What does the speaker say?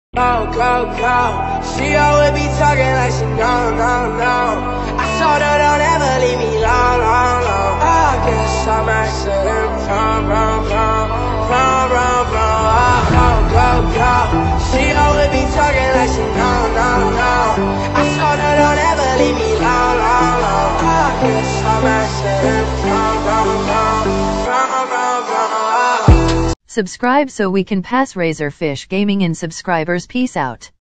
Go. She always be talking like she no. I told her don't ever leave me long. I guess I'm accident wrong. Go. She always be talking like she no. I told her don't ever leave me long. I guess I'm accident wrong. Subscribe so we can pass Razorfish Gaming in subscribers. Peace out.